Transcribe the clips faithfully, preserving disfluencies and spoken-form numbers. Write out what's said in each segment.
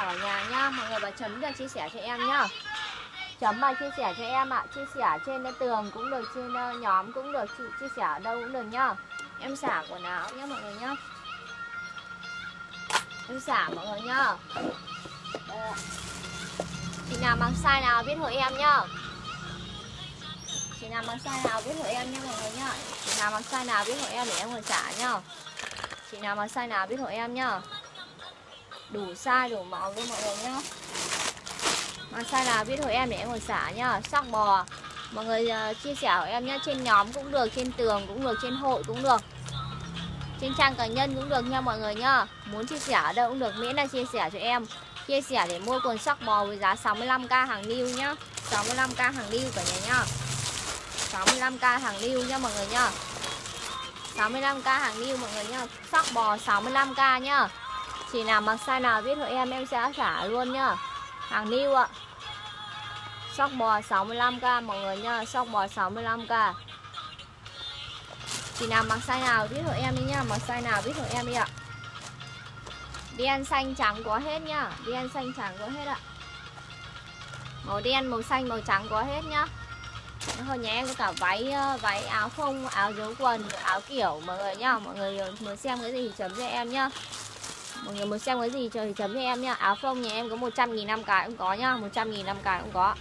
chào cả nhà nhá. Mọi người vào chấm được chia sẻ cho em nhá. Chấm và chia sẻ cho em ạ. Chia sẻ trên tường cũng được, trên nhóm cũng được, chia sẻ ở đâu cũng được nhá. Em xả quần áo nhá mọi người nhá. Em xả mọi người nhá. Chị nào mang size nào biết hộ em nhá. Chị nào mang size nào biết hộ em nhá mọi người nhá. Chị nào mang size nào biết hộ em để em ngồi xả nhá. Chị nào mang size nào biết hộ em nhá. Đủ size đủ màu luôn mọi người nhá. Mang size nào biết hộ em để em ngồi xả nhá. Sắc bò mọi người uh, chia sẻ hộ em nhá. Trên nhóm cũng được, trên tường cũng được, trên hội cũng được, trên trang cá nhân cũng được nha mọi người nhá. Muốn chia sẻ ở đâu cũng được, miễn là chia sẻ cho em. Chia sẻ để mua quần sắc bò với giá sáu mươi lăm k hàng lưu nhá. sáu mươi lăm k hàng lưu cả nhà nhá. sáu mươi lăm k hàng lưu nha mọi người nhá. sáu mươi lăm k hàng lưu mọi người nhá. Sắc bò sáu mươi lăm k nhá. Chị nào mặc size nào biết hộ em, em sẽ xả luôn nhá. Hàng lưu ạ. Sắc bò sáu mươi lăm k mọi người nhá. Sắc bò sáu mươi lăm k. Chị nào mặc size nào biết hộ em đi nhá. Mặc size nào biết hộ em đi ạ. Đen xanh trắng có hết nhá. Đen xanh trắng có hết ạ. Màu đen, màu xanh, màu trắng có hết nhá. Hồi nhà em có cả váy váy áo phông, áo dấu quần, áo kiểu mọi người nhá. Mọi người muốn xem cái gì thì chấm cho em nhá. Mọi người muốn xem cái gì thì chấm cho em nhá. Áo phông nhà em có một trăm nghìn năm cái cũng có nhá. một trăm nghìn năm cái cũng có.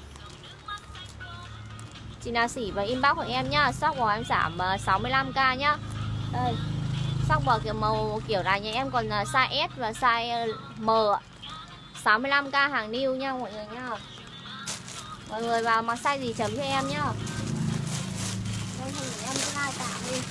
Chị nào xỉ vào inbox của em nhá. Stock bò em giảm sáu mươi lăm k nhá. Đây. Stock bò kiểu màu kiểu này nhà em còn size S và size M. sáu mươi lăm k hàng new nha mọi người nhá. Mọi người vào mặc size gì chấm cho em nhá. Đây không để em cứ like tạm đi.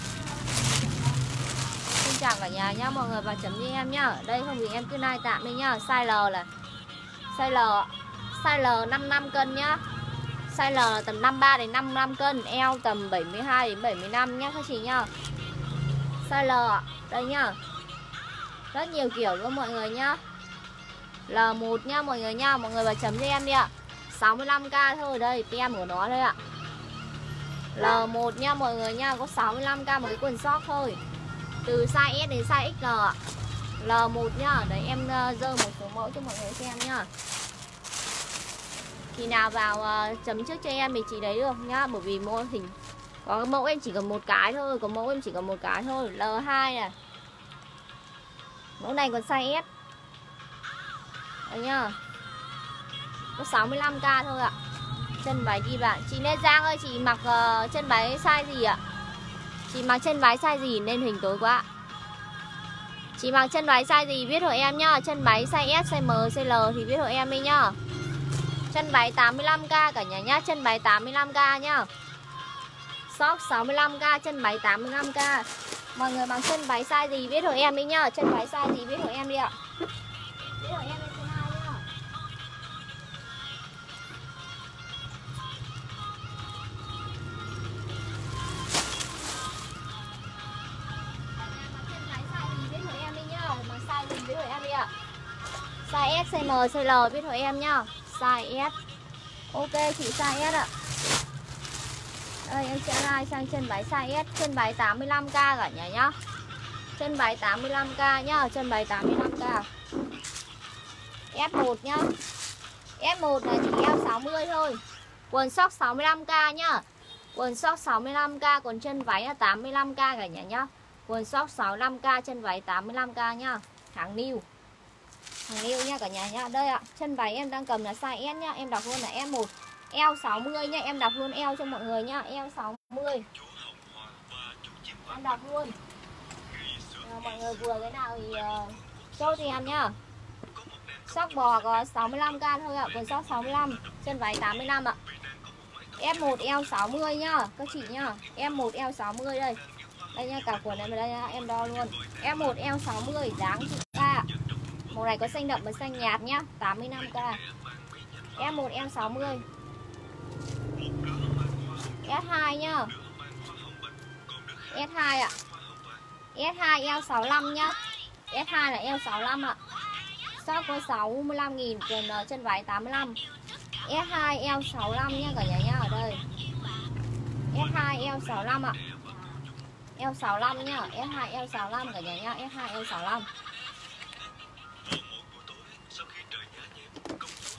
Xin chào cả nhà nhá, mọi người vào chấm cho em nhá. Đây không thì em cứ like tạm đi nhá. Size L là size L, size L năm mươi lăm cân nhá. Size L là tầm năm mươi ba đến năm mươi lăm cân, eo tầm bảy mươi hai đến bảy mươi lăm nhá các chị nhá. Size L đây nhá. Rất nhiều kiểu luôn mọi người nhá. L một nhá mọi người nhá, mọi người vào chấm cho em đi ạ. sáu mươi lăm k thôi, đây tem của nó đây ạ. L một nha mọi người nha, có sáu mươi lăm k một cái quần sóc thôi. Từ size S đến size ích lờ ạ. L một nhá, đấy em dơ một số mẫu cho mọi người xem nhá. Khi nào vào uh, chấm trước cho em thì chị đấy được nhá, bởi vì mô hình có mẫu em chỉ cần một cái thôi, có mẫu em chỉ cần một cái thôi. L hai này. Mẫu này còn size S. Đấy nhá. Có sáu mươi lăm k thôi ạ. Chân váy đi bạn. Chị Lê Giang ơi, chị mặc uh, chân váy size gì ạ? Chị mặc chân váy size gì nên hình tối quá. Chị mặc chân váy size gì biết hộ em nhá. Chân váy size S, size M, size L thì biết hộ em đi nhá. Chân váy tám mươi lăm k cả nhà nhá. Chân váy tám mươi lăm k nhá. Shop sáu mươi lăm k, chân váy tám mươi lăm k. Mọi người mặc chân váy size gì biết hộ em đi nhá. Chân váy size gì biết hộ em đi ạ. Biết hộ em đi. Size S, size M, size L biết hộ em nhá. Size S. Ok chị size S ạ. Đây em sẽ like sang chân váy size S. Chân váy tám mươi lăm k cả nhà nhá. Chân váy tám mươi lăm k nhá. Chân váy tám mươi lăm k. S một nhá. S một là chỉ eo sáu mươi thôi. Quần sóc sáu mươi lăm k nhá. Quần sóc sáu mươi lăm k. Còn chân váy là tám mươi lăm k cả nhà nhá. Quần sóc sáu mươi lăm k, chân váy tám mươi lăm k nhá. Hàng new. Hàng yêu nha cả nhà nhá. Đây ạ, chân váy em đang cầm là size S nhá. Em đọc luôn là S một. Eo sáu mươi nhá. Em đọc luôn eo cho mọi người nhá. Eo sáu mươi. Em đọc luôn. À, mọi người vừa cái nào thì uh, chốt thì em nhá. Sóc bò có sáu mươi lăm k thôi ạ. Quần sóc sáu mươi lăm. Chân váy tám mươi lăm ạ. F một eo sáu mươi nhá. Các chị nhá. F một eo sáu mươi đây. Đây nha, cả quần em ở đây nhá. Em đo luôn. F một eo sáu mươi. Dáng chị ta. Màu này có xanh đậm và xanh nhạt nhá. tám mươi lăm k. F một eo sáu mươi. S hai nhá. S hai ạ. S hai eo sáu mươi lăm nhá. S hai là eo sáu mươi lăm ạ. Shop có sáu mươi lăm nghìn, quần chân váy tám mươi lăm. S hai eo sáu mươi lăm nhá cả nhà nhá. Ở đây S hai eo sáu mươi lăm ạ. Eo sáu mươi lăm nhá. S hai eo sáu mươi lăm cả nhà nhá. S hai eo sáu mươi lăm.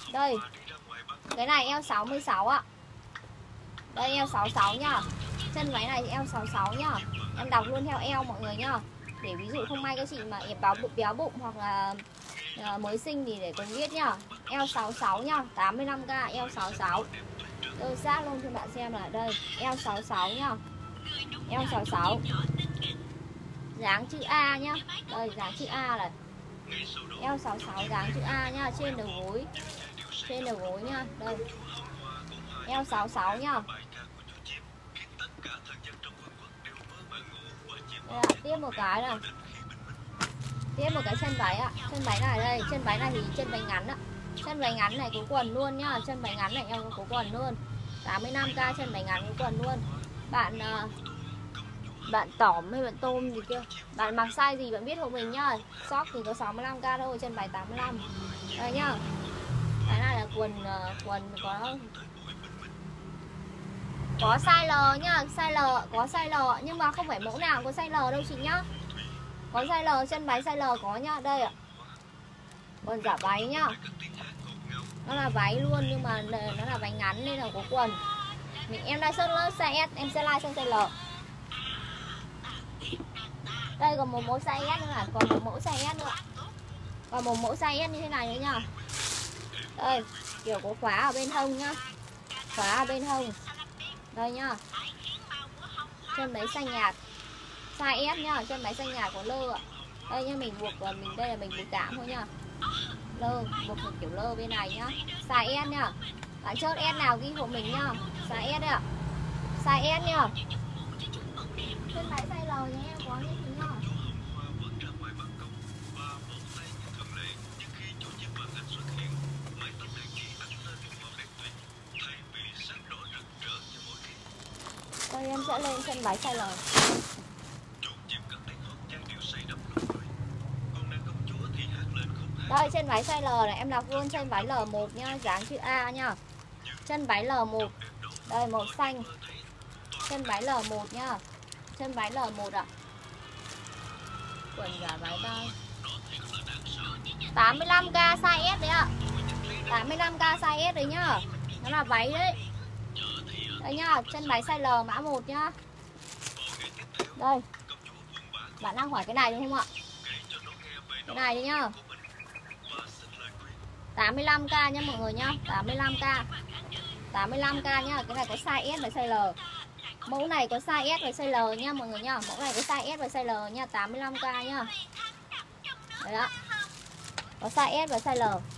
Đây. Cái này eo sáu mươi sáu ạ. Đây eo sáu mươi sáu nhá. Chân váy này eo sáu mươi sáu nhá. Em đọc luôn theo eo mọi người nhá. Để ví dụ không may các chị mà em béo bụng béo bụng hoặc là à, mới sinh thì để cùng biết nhá. Eo sáu mươi sáu nhá, tám mươi lăm k eo sáu mươi sáu. Tôi sát luôn cho bạn xem là đây, eo sáu mươi sáu nhá. Eo sáu mươi sáu. Dáng chữ A nhá. Đây dáng chữ A này. Eo sáu mươi sáu dáng chữ A nhá, trên đầu gối. Trên đầu gối nhá, đây. Eo sáu mươi sáu nhá. Đây ạ, tiếp một cái này. Tiếp một cái chân váy ạ. Chân váy này đây, chân váy này thì chân váy ngắn ạ. Chân váy ngắn này có quần luôn nhá. Chân váy ngắn này em có quần luôn. tám mươi lăm k chân váy ngắn có quần luôn. Bạn bạn tỏm hay bạn tôm gì kia, bạn mặc size gì bạn biết hộ mình nhá. Short thì có sáu mươi lăm k thôi, chân váy tám mươi lăm. Đây nhá. Cái này là quần quần có có size L nhá, size L, có size L nhưng mà không phải mẫu nào có size L đâu chị nhá. Có size L, chân váy size L có nhá, đây ạ. Còn giả váy nhá. Nó là váy luôn nhưng mà nó là váy ngắn nên là có quần. Mình em đang search lớp size S, em sẽ like sang size L. Đây còn một mẫu size S nữa là còn một mẫu size S nữa. Còn một mẫu size S như thế này nữa nhá. Đây, kiểu có khóa ở bên hông nhá. Khóa ở bên hông. Đây nhá. Chân váy xanh nhạt. Size S nhá, chân váy xanh nhạt có lơ ạ. Đây nhá, mình buộc và mình đây là mình buộc tạm thôi nhá. Lơ, buộc một kiểu lơ bên này nhá. Size S nhá. Bạn chốt S nào ghi hộ mình nhá. Size S đấy ạ. Size S nhá. Chân váy size L nhá em có như thế nhá. Đây em sẽ lên chân váy size L. Đây chân váy size L này em đọc luôn chân váy L một nhá, dáng chữ A nhá. Chân váy L một. Đây màu xanh. Chân váy L một nhá. Chân váy L một ạ. Quần giả váy bao. tám mươi lăm k size S đấy ạ. tám mươi lăm k size S đấy nhá. Nó là váy đấy. Đây nhá, chân váy size L mã một nhá. Đây. Bạn đang hỏi cái này đúng không ạ? Cái này đi nhá. tám mươi lăm k nhá mọi người nhá, tám mươi lăm k. tám mươi lăm k nhá, cái này có size S và size L. Mẫu này có size S và size L nhá mọi người nhá. Mẫu này có size S và size L nhá, tám mươi lăm k nhá. Đấy đó. Có size S và size L.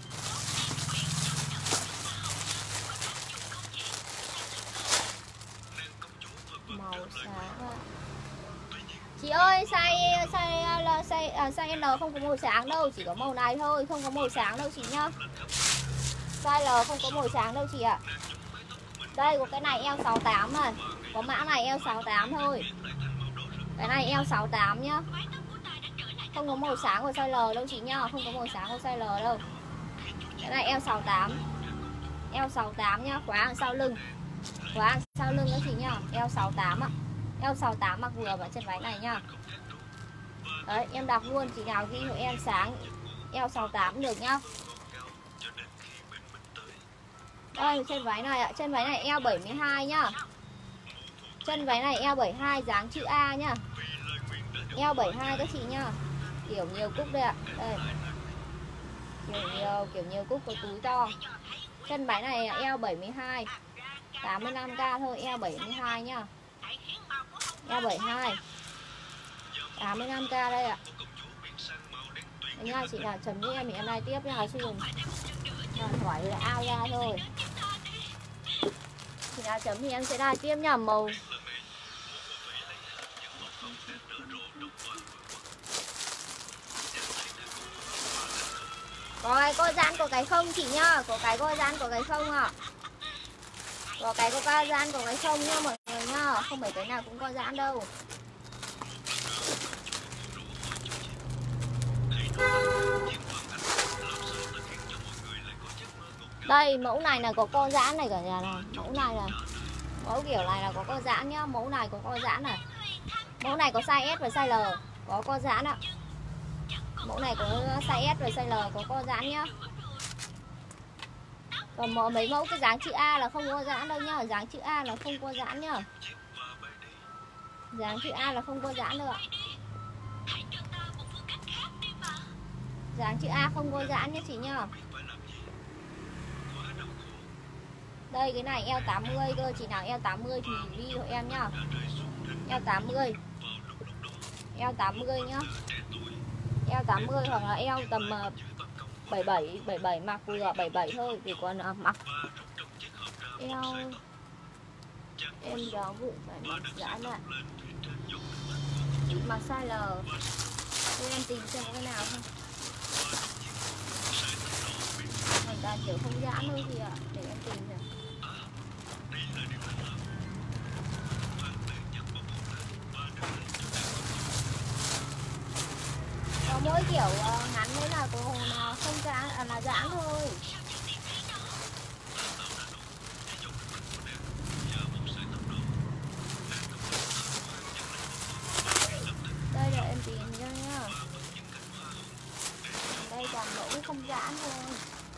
Màu sáng ạ. Chị ơi, size size size à, size L không có màu sáng đâu, chỉ có màu này thôi, không có màu sáng đâu chị nhá. Size L không có màu sáng đâu chị ạ. Đây có cái này eo sáu mươi tám này, có mã này eo sáu mươi tám thôi. Cái này eo sáu mươi tám nhá. Không có màu sáng của size L đâu chị nhá, không có màu sáng của size L đâu. Cái này eo sáu mươi tám. Eo sáu mươi tám nhá, khóa đằng sau lưng. Khóa đằng sau lưng đó chị nhá, eo sáu mươi tám ạ. Eo sáu mươi tám mặc vừa vào chân váy này nhá. Đấy, em đọc luôn, chị nào ghi hộ em sáng eo sáu mươi tám được nhá. Đây, chân váy này ạ, chân váy này eo bảy mươi hai nhá. Chân váy này eo bảy mươi hai, dáng chữ A nhá. Eo bảy mươi hai các chị nhá. Kiểu nhiều cúc đây ạ. Đây. Kiểu nhiều, kiểu nhiều cúc có túi to. Chân váy này eo bảy mươi hai. tám mươi lăm k thôi, eo bảy mươi hai nhá. Eo bảy mươi hai. tám mươi lăm k đây ạ. Đấy nha, chị nào chấm với em thì em này tiếp nha, chứ đừng hỏi là ao ra thôi. Chị nào chấm thì em sẽ đài tiếp nha, màu có cái co giãn có cái không chị nhá, có cái co giãn có cái không ạ. Có cái có co giãn có cái không nhá mọi người nhá, không phải cái nào cũng co giãn đâu. Đây mẫu này là có co giãn này cả nhà này, mẫu này là mẫu kiểu này là có co giãn nhá, mẫu này có co giãn này. Mẫu này có size S và size L, có co giãn ạ. Mẫu này có size S và size L, có co giãn nhá. Còn mỗi mấy mẫu cái dáng chữ A là không có giãn đâu nhá. Dáng chữ A là không có giãn nhá. Dáng chữ A là không có giãn đâu ạ. Dáng chữ A không có giãn nhá chị nhá. Đây cái này eo tám mươi cơ. Chị nào eo tám mươi thì đi hộ em nhá. Eo tám mươi. Eo tám mươi nhá. Eo tám mươi hoặc là eo tầm bảy bảy, bảy bảy mặc vừa bảy bảy thôi. Để còn uh, mặc eo em đó vụ phải mặc giãn ạ. Chị mặc size L. Để em tìm xem có cái nào không. Thành ra kiểu không giãn thôi thì ạ. Để em tìm xem. Có mỗi kiểu uh, ngắn đấy là cô là không giãn, à, là giãn thôi. Đây là em tìm cho nhá. Đây toàn mẫu không giãn thôi.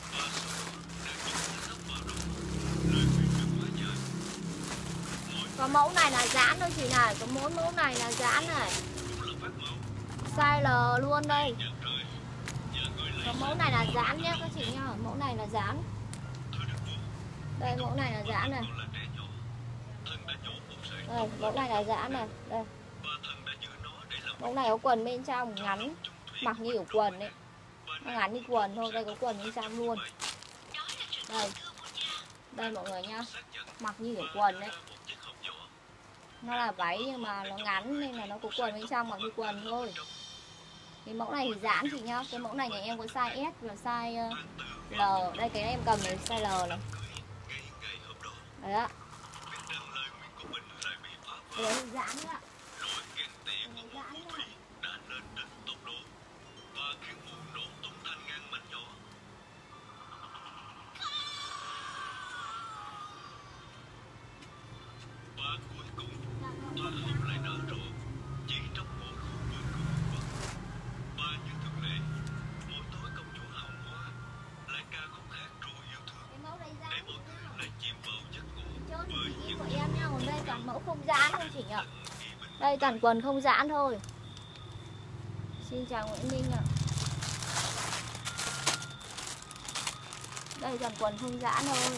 Có mẫu này là giãn thôi chị này. Có mỗi mẫu này là giãn này. Size L luôn đây. Có mẫu này là giãn nhé các chị nhá. Mẫu này là giãn. Đây mẫu này là giãn này. Đây mẫu này là giãn này. Đây. Mẫu này có quần bên trong ngắn. Mặc như kiểu quần ấy. Nó ngắn như quần thôi. Đây có quần bên trong luôn. Đây. Đây mọi người nhá. Mặc như kiểu quần đấy. Nó là váy nhưng mà nó ngắn nên là nó có quần bên trong mặc như quần thôi. Cái mẫu này thì giãn chị nhá. Cái mẫu này nhà em có size S và size uh, L. Đây cái em cầm này size L này. Đấy ạ. Đấy giãn nữa ạ. Mẫu không giãn thôi chị nhỉ. Đây toàn quần không giãn thôi. Xin chào Nguyễn Minh ạ. Đây toàn quần không giãn thôi.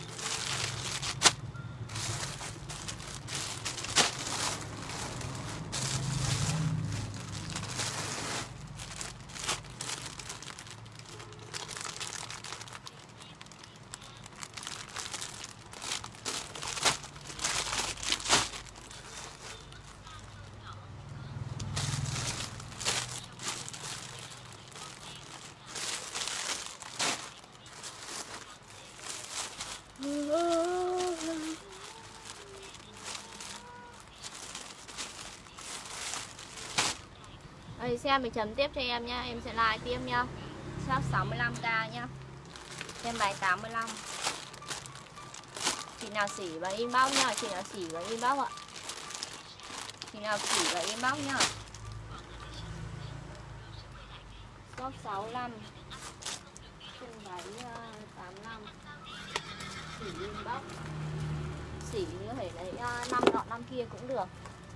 Đây, xem mình chấm tiếp cho em nhá. Em sẽ like tiếp nhá. Shop sáu mươi lăm k nhá. Em bài tám mươi lăm. Chị nào xỉ và inbox nhá. Chị nào xỉ và inbox ạ. Chị nào xỉ và inbox nhá. Shop sáu mươi lăm. Chân váy tám mươi lăm. Xỉ inbox. Xỉ có thể lấy năm nọ năm kia cũng được.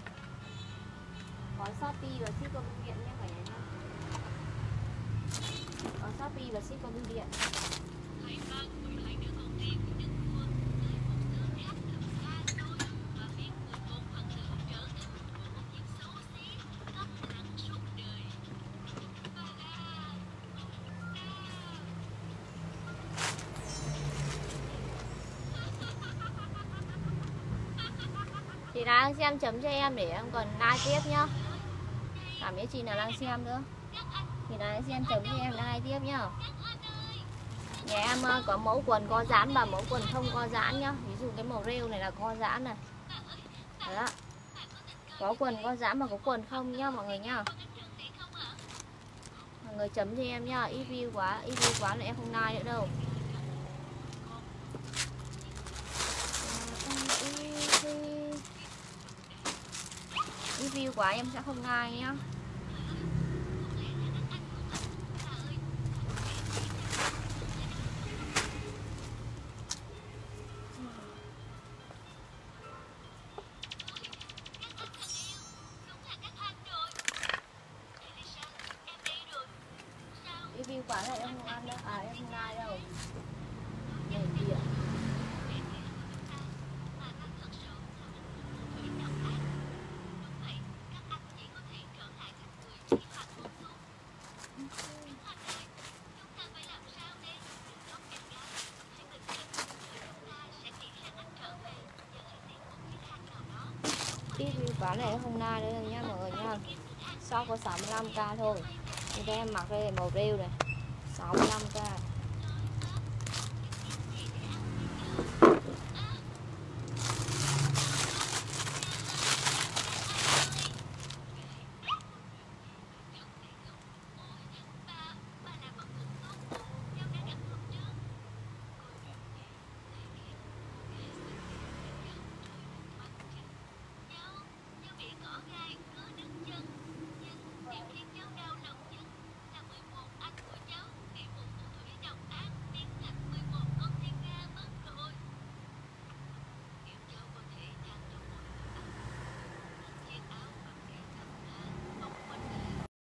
Có Shopee và ship qua bưu điện nhé cả nhà nhé. Có Shopee và ship qua bưu điện. Chị nào đang xem chấm cho em để em còn like tiếp nhá. Cảm ơn chị nào đang xem nữa. Chị nào đang xem chấm cho em like tiếp nhá. Nhà em có mẫu quần co giãn và mẫu quần không co giãn nhá. Ví dụ cái màu rêu này là co giãn này. Đó. Có quần co giãn mà có quần không nhá mọi người nhá. Mọi người chấm cho em nhá. Ít view quá, ít view quá là em không like nữa đâu. Review quá em sẽ không like nhá. ít bán này không nai nữa nha mọi người nha. Shop có sáu mươi lăm k thôi. Thì em mặc đây màu rêu này sáu mươi lăm k.